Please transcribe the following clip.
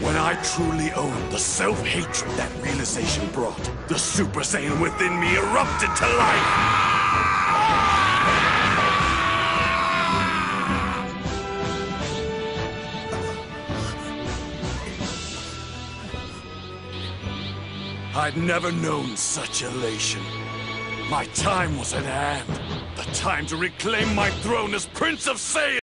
When I truly owned the self-hatred that realization brought, the Super Saiyan within me erupted to life! I'd never known such elation. My time was at hand. The time to reclaim my throne as Prince of Saiyan!